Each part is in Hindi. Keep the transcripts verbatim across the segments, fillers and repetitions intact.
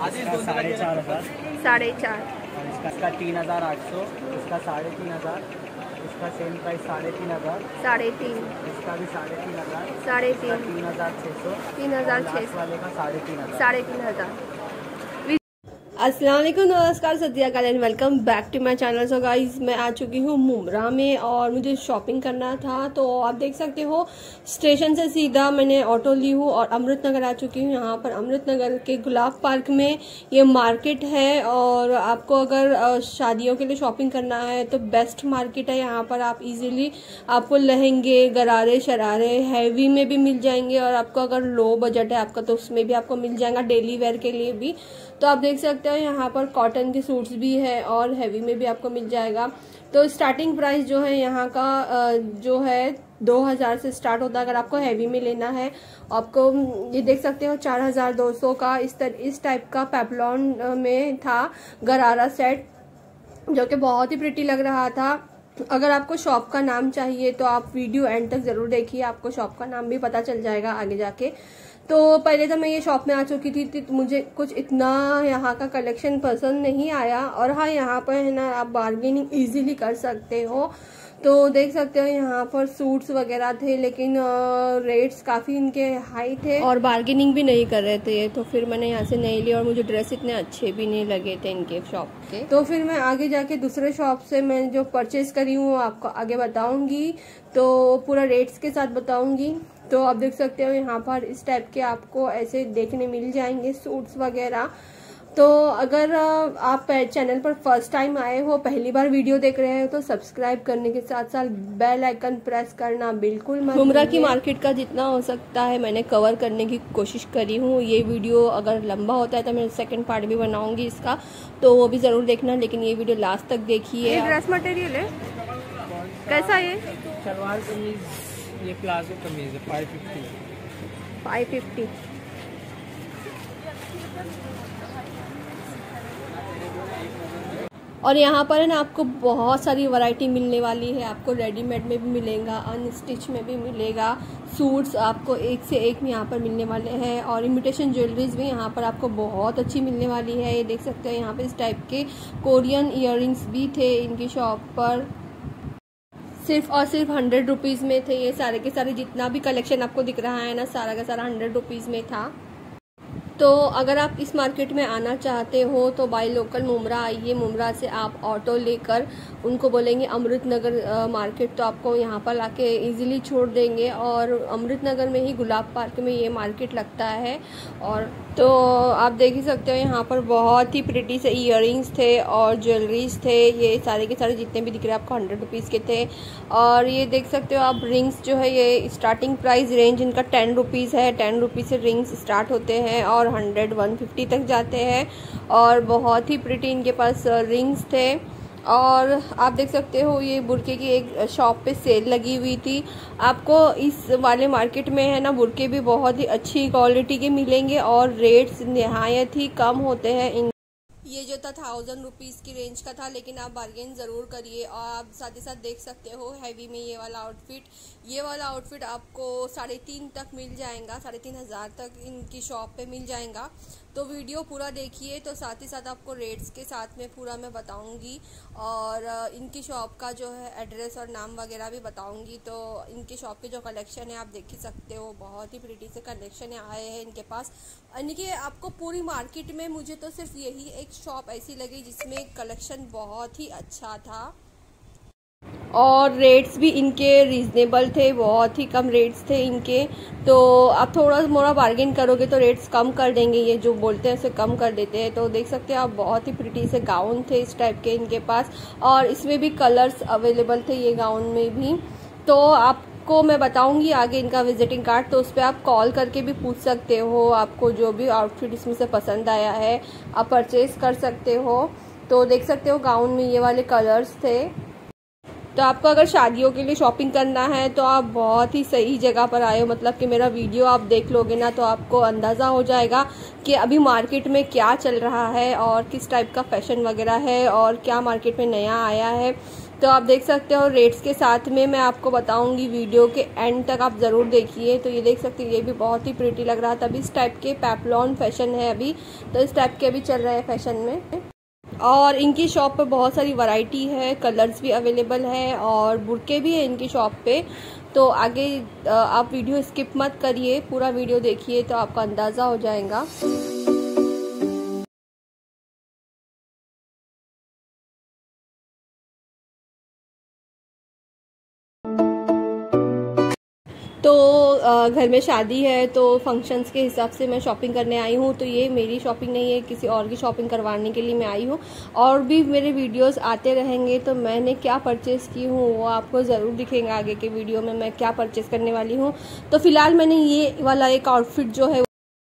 इसका साढ़े चार हज़ार साढ़े चार और इसका इसका तीन हज़ार आठ सौ, इसका साढ़े तीन हज़ार, इसका सेम प्राइस साढ़े तीन हज़ार, साढ़े तीन, इसका भी साढ़े तीन हज़ार, साढ़े तीन, तीन हज़ार छः सौ, तीन हज़ार छः सौ वाले का साढ़े तीन हज़ार साढ़े तीन हज़ार अस्सलाम वालेकुम, नमस्कार, सत श्री अकाल and welcome back to my channel. So guys, मैं आ चुकी हूँ मुमरा में और मुझे शॉपिंग करना था। तो आप देख सकते हो स्टेशन से सीधा मैंने ऑटो ली हूँ और अमृत नगर आ चुकी हूँ। यहाँ पर अमृत नगर के गुलाब पार्क में ये मार्केट है और आपको अगर शादियों के लिए शॉपिंग करना है तो बेस्ट मार्केट है। यहाँ पर आप इजीली आपको लहंगे, गरारे, शरारे हैवी में भी मिल जाएंगे और आपको अगर लो बजट है आपका तो उसमें भी आपको मिल जाएगा, डेली वेयर के लिए भी। तो आप देख सकते हो यहाँ पर कॉटन के सूट्स भी है और हैवी में भी आपको मिल जाएगा। तो स्टार्टिंग प्राइस जो है यहाँ का जो है दो हज़ार से स्टार्ट होता है। अगर आपको हैवी में लेना है आपको ये देख सकते हो चार हज़ार दो सौ का इस तर, इस टाइप का पेप्लॉन में था गरारा सेट, जो कि बहुत ही प्रिटी लग रहा था। अगर आपको शॉप का नाम चाहिए तो आप वीडियो एंड तक जरूर देखिए, आपको शॉप का नाम भी पता चल जाएगा आगे जाके। तो पहले तो मैं ये शॉप में आ चुकी थी तो मुझे कुछ इतना यहाँ का कलेक्शन पसंद नहीं आया। और हाँ, यहाँ पर है ना आप बार्गेनिंग इजीली कर सकते हो। तो देख सकते हो यहाँ पर सूट्स वगैरह थे लेकिन रेट्स काफ़ी इनके हाई थे और बार्गेनिंग भी नहीं कर रहे थे। तो फिर मैंने यहाँ से नहीं ली और मुझे ड्रेस इतने अच्छे भी नहीं लगे थे इनके शॉप के। तो फिर मैं आगे जाके दूसरे शॉप से मैं जो परचेज करी हूँ आपको आगे बताऊंगी, तो पूरा रेट्स के साथ बताऊंगी। तो आप देख सकते हो यहाँ पर इस टाइप के आपको ऐसे देखने मिल जाएंगे सूट्स वगैरह। तो अगर आप चैनल पर फर्स्ट टाइम आए हो, पहली बार वीडियो देख रहे हो तो सब्सक्राइब करने के साथ साथ बेल आइकन प्रेस करना बिल्कुल मत। मुमरा की मार्केट का जितना हो सकता है मैंने कवर करने की कोशिश करी हूँ। ये वीडियो अगर लंबा होता है तो मैं सेकंड पार्ट भी बनाऊंगी इसका, तो वो भी जरूर देखना, लेकिन ये वीडियो लास्ट तक देखिए। ये ड्रेस मटेरियल है कैसा? ये सलवार कमीज, ये प्लाजो कमीज है फाइव फिफ्टी फाइव फिफ्टी और यहाँ पर है ना आपको बहुत सारी वैरायटी मिलने वाली है। आपको रेडीमेड में भी मिलेगा, अनस्टिच में भी मिलेगा, सूट्स आपको एक से एक यहाँ पर मिलने वाले हैं और इमिटेशन ज्वेलरीज भी यहाँ पर आपको बहुत अच्छी मिलने वाली है। ये देख सकते हो यहाँ पे इस टाइप के कोरियन इयररिंग्स भी थे इनकी शॉप पर, सिर्फ और सिर्फ हंड्रेड रुपीज़ में थे। ये सारे के सारे जितना भी कलेक्शन आपको दिख रहा है ना सारा का सारा हंड्रेड रुपीज़ में था। तो अगर आप इस मार्केट में आना चाहते हो तो बाय लोकल मुमरा आइए। मुमरा से आप ऑटो लेकर उनको बोलेंगे अमृत नगर मार्केट, तो आपको यहाँ पर लाके इजीली छोड़ देंगे। और अमृत नगर में ही गुलाब पार्क में ये मार्केट लगता है। और तो आप देख ही सकते हो यहाँ पर बहुत ही प्रिटी से इयररिंग्स थे और ज्वेलरीज थे। ये सारे के सारे जितने भी दिख रहे हैं आपको हंड्रेड रुपीज़ के थे। और ये देख सकते हो आप रिंग्स जो है ये स्टार्टिंग प्राइस रेंज इनका टेन रुपीज़ है। टेन रुपीज़ से रिंग्स स्टार्ट होते हैं और हंड्रेड वन फिफ्टी तक जाते हैं और बहुत ही प्रिटी इनके पास रिंग्स थे। और आप देख सकते हो ये बुरके की एक शॉप पे सेल लगी हुई थी। आपको इस वाले मार्केट में है ना बुरके भी बहुत ही अच्छी क्वालिटी के मिलेंगे और रेट्स निहायत ही कम होते हैं। इन ये जो था थाउजेंड रुपीज़ की रेंज का था, लेकिन आप बार्गेन ज़रूर करिए। और आप साथ ही साथ देख सकते हो हैवी में ये वाला आउटफिट, ये वाला आउटफिट आपको साढ़े तीन तक मिल जाएगा, साढ़े तीन हज़ार तक इनकी शॉप पे मिल जाएगा। तो वीडियो पूरा देखिए, तो साथ ही साथ आपको रेट्स के साथ में पूरा मैं बताऊंगी और इनकी शॉप का जो है एड्रेस और नाम वगैरह भी बताऊंगी। तो इनकी शॉप के जो कलेक्शन है आप देख ही सकते हो, बहुत ही प्रिटी से कलेक्शन आए हैं इनके पास। यानी कि आपको पूरी मार्केट में मुझे तो सिर्फ यही एक शॉप ऐसी लगी जिसमें कलेक्शन बहुत ही अच्छा था और रेट्स भी इनके रीज़नेबल थे, बहुत ही कम रेट्स थे इनके। तो आप थोड़ा मोड़ा बार्गेन करोगे तो रेट्स कम कर देंगे, ये जो बोलते हैं उसे कम कर देते हैं। तो देख सकते हैं आप बहुत ही प्रिटी से गाउन थे इस टाइप के इनके पास और इसमें भी कलर्स अवेलेबल थे ये गाउन में भी। तो आप को मैं बताऊंगी आगे इनका विजिटिंग कार्ड, तो उस पर आप कॉल करके भी पूछ सकते हो। आपको जो भी आउटफिट इसमें से पसंद आया है आप परचेज कर सकते हो। तो देख सकते हो गाउन में ये वाले कलर्स थे। तो आपको अगर शादियों के लिए शॉपिंग करना है तो आप बहुत ही सही जगह पर आए हो। मतलब कि मेरा वीडियो आप देख लोगे ना तो आपको अंदाज़ा हो जाएगा कि अभी मार्केट में क्या चल रहा है और किस टाइप का फैशन वगैरह है और क्या मार्केट में नया आया है। तो आप देख सकते हो रेट्स के साथ में मैं आपको बताऊंगी, वीडियो के एंड तक आप ज़रूर देखिए। तो ये देख सकते हैं, ये भी बहुत ही प्रिटी लग रहा था। अभी इस टाइप के पैपलॉन फैशन है अभी, तो इस टाइप के अभी चल रहे हैं फैशन में। और इनकी शॉप पर बहुत सारी वैरायटी है, कलर्स भी अवेलेबल है और बुर्के भी है इनकी शॉप पे। तो आगे आप वीडियो स्किप मत करिए, पूरा वीडियो देखिए तो आपको अंदाज़ा हो जाएगा। तो घर में शादी है तो फंक्शंस के हिसाब से मैं शॉपिंग करने आई हूँ। तो ये मेरी शॉपिंग नहीं है, किसी और की शॉपिंग करवाने के लिए मैं आई हूँ। और भी मेरे वीडियोस आते रहेंगे, तो मैंने क्या परचेज़ की हूँ वो आपको ज़रूर दिखेगा आगे के वीडियो में, मैं क्या परचेज़ करने वाली हूँ। तो फ़िलहाल मैंने ये वाला एक आउटफिट जो है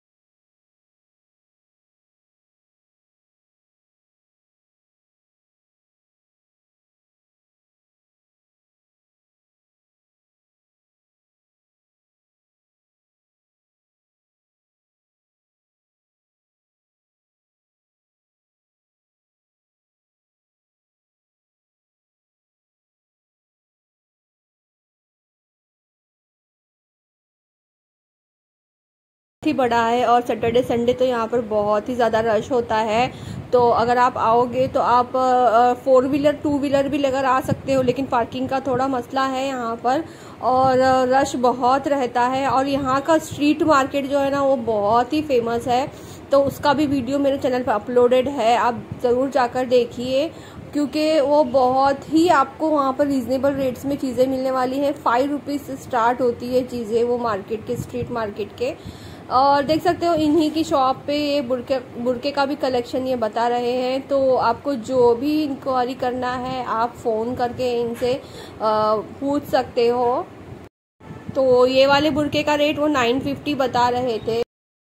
ही बड़ा है और सैटरडे संडे तो यहाँ पर बहुत ही ज़्यादा रश होता है। तो अगर आप आओगे तो आप फोर व्हीलर टू व्हीलर भी लेकर आ सकते हो, लेकिन पार्किंग का थोड़ा मसला है यहाँ पर और रश बहुत रहता है। और यहाँ का स्ट्रीट मार्केट जो है ना वो बहुत ही फेमस है, तो उसका भी वीडियो मेरे चैनल पर अपलोडेड है, आप ज़रूर जाकर देखिए, क्योंकि वो बहुत ही आपको वहाँ पर रीज़नेबल रेट्स में चीज़ें मिलने वाली हैं। फाइव रुपीज़ से स्टार्ट होती है चीज़ें वो मार्केट के, स्ट्रीट मार्केट के। और देख सकते हो इन्हीं की शॉप पे ये बुरके बुरके का भी कलेक्शन ये बता रहे हैं। तो आपको जो भी इंक्वायरी करना है आप फ़ोन करके इनसे पूछ सकते हो। तो ये वाले बुरके का रेट वो नाइन फिफ्टी बता रहे थे।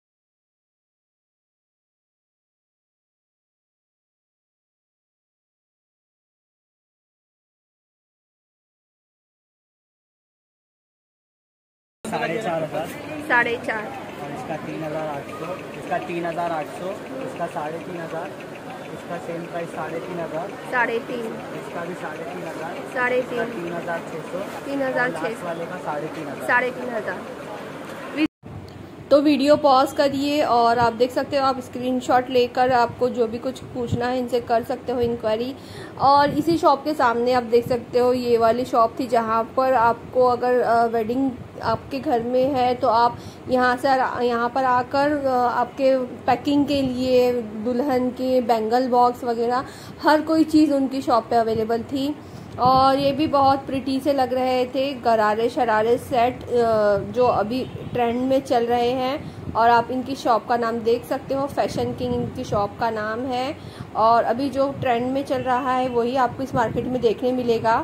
साढ़े चार हज़ार साढ़े चार और इसका तीन हज़ार आठ सौ इसका तीन हज़ार आठ सौ इसका साढ़े तीन हज़ार इसका सेम प्राइस साढ़े तीन हज़ार साढ़े तीन इसका भी साढ़े तीन हज़ार साढ़े इसका तीन तीन हज़ार छः सौ तीन हज़ार छः लास्ट वाले का साढ़े तीन हज़ार साढ़े तीन हज़ार तो वीडियो पॉज करिए और आप देख सकते हो, आप स्क्रीनशॉट लेकर आपको जो भी कुछ पूछना है इनसे कर सकते हो इंक्वायरी। और इसी शॉप के सामने आप देख सकते हो ये वाली शॉप थी जहाँ पर आपको अगर वेडिंग आपके घर में है तो आप यहाँ से यहाँ पर आकर आपके पैकिंग के लिए दुल्हन के बैंगल बॉक्स वगैरह हर कोई चीज़ उनकी शॉप पे अवेलेबल थी। और ये भी बहुत प्रिटी से लग रहे थे, गरारे शरारे सेट जो अभी ट्रेंड में चल रहे हैं। और आप इनकी शॉप का नाम देख सकते हो, फैशन किंग इनकी शॉप का नाम है। और अभी जो ट्रेंड में चल रहा है वही आपको इस मार्केट में देखने मिलेगा।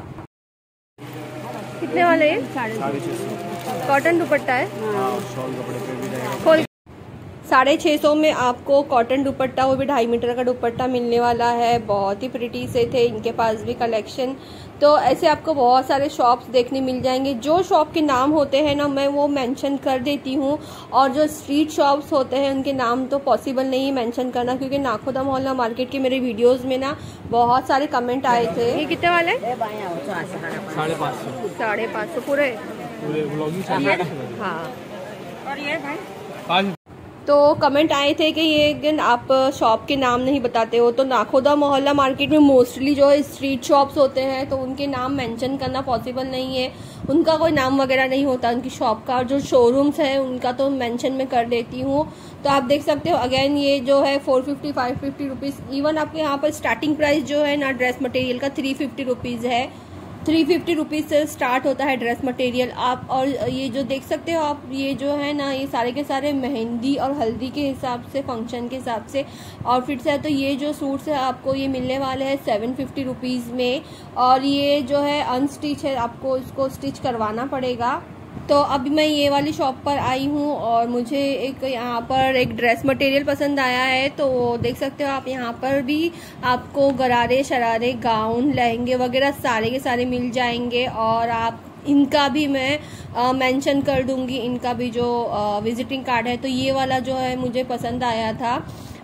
कितने वाले हैं? साढ़े छः सौ कॉटन दुपट्टा है, शॉल कपड़े पे भी रहेगा। खोल साढ़े छः सौ में आपको कॉटन दुपट्टा, वो भी ढाई मीटर का दुपट्टा मिलने वाला है। बहुत ही प्रिटी से थे इनके पास भी कलेक्शन। तो ऐसे आपको बहुत सारे शॉप्स देखने मिल जाएंगे। जो शॉप के नाम होते हैं ना मैं वो मेंशन कर देती हूँ, और जो स्ट्रीट शॉप्स होते हैं उनके नाम तो पॉसिबल नहीं है मेंशन करना, क्योंकि नाखुदा मोहल्ला मार्केट के मेरे वीडियोस में ना बहुत सारे कमेंट आए थे। ये कितने वाले? साढ़े पाँच सौ साढ़े पाँच सौ पूरे पूरे ब्लॉगिंग। हाँ। और ये भाई पाँच तो कमेंट आए थे कि ये अगेन आप शॉप के नाम नहीं बताते हो। तो नाखुदा मोहल्ला मार्केट में मोस्टली जो है स्ट्रीट शॉप्स होते हैं, तो उनके नाम मेंशन करना पॉसिबल नहीं है, उनका कोई नाम वगैरह नहीं होता उनकी शॉप का। जो शोरूम्स हैं उनका तो मेंशन मैं कर देती हूँ। तो आप देख सकते हो अगेन ये जो है four fifty five fifty rupees, even आपके यहाँ पर स्टार्टिंग प्राइस जो है ना ड्रेस मटेरियल का थ्री फिफ्टी रुपीज़ है। थ्री फिफ्टी रुपीज़ से स्टार्ट होता है ड्रेस मटेरियल आप। और ये जो देख सकते हो आप, ये जो है ना ये सारे के सारे मेहंदी और हल्दी के हिसाब से, फंक्शन के हिसाब से आउटफिट्स है। तो ये जो सूट्स है आपको ये मिलने वाले हैं सेवन फिफ्टी रुपीज़ में। और ये जो है अनस्टिच है, आपको इसको स्टिच करवाना पड़ेगा। तो अभी मैं ये वाली शॉप पर आई हूँ और मुझे एक यहाँ पर एक ड्रेस मटेरियल पसंद आया है। तो देख सकते हो आप, यहाँ पर भी आपको गरारे शरारे गाउन लहंगे वगैरह सारे के सारे मिल जाएंगे। और आप इनका भी मैं आ, मेंशन कर दूंगी, इनका भी जो विजिटिंग कार्ड है। तो ये वाला जो है मुझे पसंद आया था।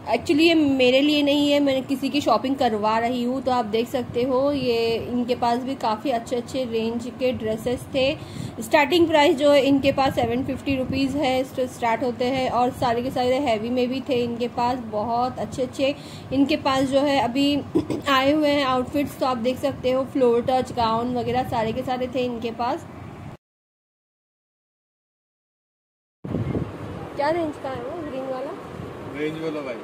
एक्चुअली ये मेरे लिए नहीं है, मैं किसी की शॉपिंग करवा रही हूँ। तो आप देख सकते हो ये इनके पास भी काफ़ी अच्छे अच्छे रेंज के ड्रेसेस थे। स्टार्टिंग प्राइस जो है इनके पास सेवन फिफ्टी रुपीज़ है स्टार्ट होते हैं, और सारे के सारे हैवी में भी थे इनके पास। बहुत अच्छे अच्छे इनके पास जो है अभी आए हुए हैं आउटफिट्स। तो आप देख सकते हो फ्लोर टच गाउन वगैरह सारे के सारे थे इनके पास। क्या रेंज का है वो ग्रीन वाला? रेंज वाला भाई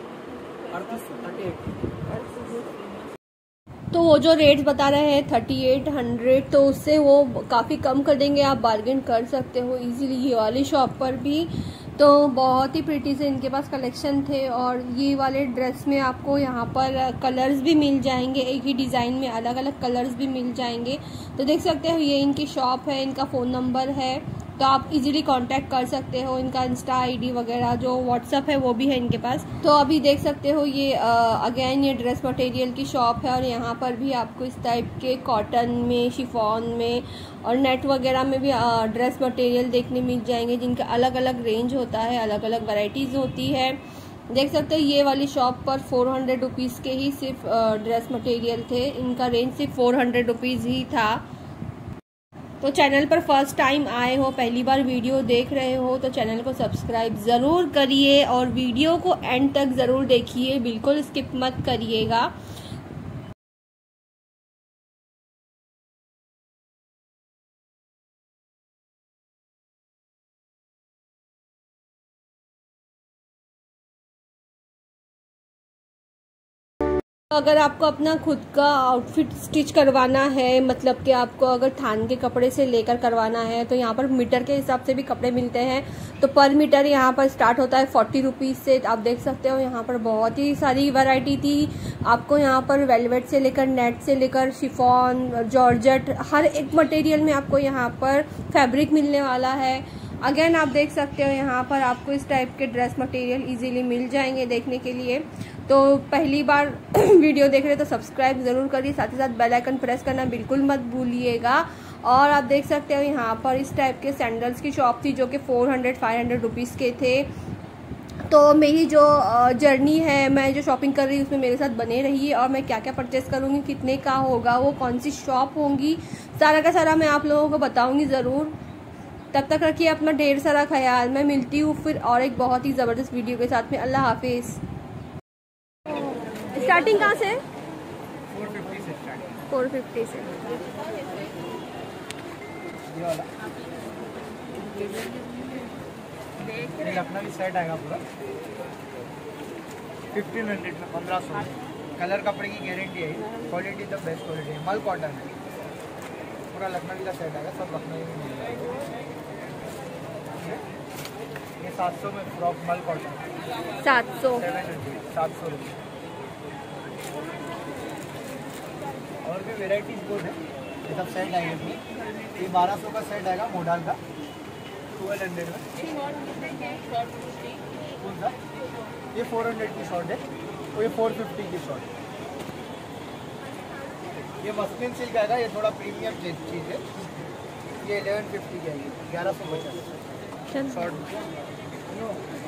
तो वो जो रेट्स बता रहे हैं थर्टी एट हंड्रेड, तो उससे वो काफ़ी कम कर देंगे, आप बार्गेन कर सकते हो इजीली ये वाली शॉप पर भी। तो बहुत ही प्रिटी से इनके पास कलेक्शन थे, और ये वाले ड्रेस में आपको यहाँ पर कलर्स भी मिल जाएंगे, एक ही डिज़ाइन में अलग अलग कलर्स भी मिल जाएंगे। तो देख सकते हो ये इनकी शॉप है, इनका फ़ोन नंबर है, तो आप इजीली कांटेक्ट कर सकते हो। इनका इंस्टा आईडी वगैरह जो व्हाट्सअप है वो भी है इनके पास। तो अभी देख सकते हो ये अगेन ये ड्रेस मटेरियल की शॉप है, और यहाँ पर भी आपको इस टाइप के कॉटन में, शिफॉन में और नेट वगैरह में भी आ, ड्रेस मटेरियल देखने मिल जाएंगे, जिनका अलग अलग रेंज होता है, अलग अलग वैरायटीज़ होती है। देख सकते हो ये वाली शॉप पर फोर हंड्रेड रुपीज़ के ही सिर्फ ड्रेस मटेरियल थे, इनका रेंज सिर्फ फोर हंड्रेड रुपीज़ ही था। तो चैनल पर फर्स्ट टाइम आए हो, पहली बार वीडियो देख रहे हो, तो चैनल को सब्सक्राइब ज़रूर करिए और वीडियो को एंड तक ज़रूर देखिए, बिल्कुल स्किप मत करिएगा। अगर आपको अपना खुद का आउटफिट स्टिच करवाना है, मतलब कि आपको अगर थान के कपड़े से लेकर करवाना है, तो यहाँ पर मीटर के हिसाब से भी कपड़े मिलते हैं। तो पर मीटर यहाँ पर स्टार्ट होता है फोर्टी रुपीज़ से। आप देख सकते हो यहाँ पर बहुत ही सारी वैरायटी थी। आपको यहाँ पर वेलवेट से लेकर नेट से लेकर शिफॉन, जॉर्जेट, हर एक मटेरियल में आपको यहाँ पर फैब्रिक मिलने वाला है। अगेन आप देख सकते हो यहाँ पर आपको इस टाइप के ड्रेस मटेरियल इजीली मिल जाएंगे देखने के लिए। तो पहली बार वीडियो देख रहे हो तो सब्सक्राइब ज़रूर करिए, साथ ही साथ बेल आइकन प्रेस करना बिल्कुल मत भूलिएगा। और आप देख सकते हो यहाँ पर इस टाइप के सैंडल्स की शॉप थी, जो कि four hundred five hundred rupees के थे। तो मेरी जो जर्नी है, मैं जो शॉपिंग कर रही हूँ उसमें मेरे साथ बने रहिए, और मैं क्या क्या परचेस करूँगी, कितने का होगा, वो कौन सी शॉप होंगी, सारा का सारा मैं आप लोगों को बताऊँगी ज़रूर। तब तक रखिए अपना ढेर सारा ख्याल। मैं मिलती हूँ फिर और एक बहुत ही ज़बरदस्त वीडियो के साथ में। अल्लाह हाफिज़। स्टार्टिंग कहाँ से? फोर फिफ्टी से स्टार्ट। फोर फिफ्टी से। ये वाला ये लखनवी सेट आएगा पूरा फिफ्टीन हंड्रेड में, पंद्रह सौ। कलर कपड़े की गारंटी है, क्वालिटी तो बेस्ट क्वालिटी है, मल कॉटन है, पूरा लखनवी का सेट आएगा, सब लखनवी में मिल जाएगा। ये सात सौ में फ्रॉक मल कॉटन, सात सौ सेवन हंड्रेड सात सौ रुपये। और भी वेराइटीज बहुत है, ये सब सेट आएगा अपनी। ये बारह सौ का सेट आएगा मोडाल का, ट्वेल्व हंड्रेड में। कौन सा? ये फोर हंड्रेड की शॉर्ट है, और ये फोर फिफ्टी की शॉर्ट। ये मस्लिन सिल्क आएगा, ये थोड़ा प्रीमियम चीज़ है, ये इलेवन फिफ्टी की आएगी, ग्यारह सौ पचास शॉर्ट।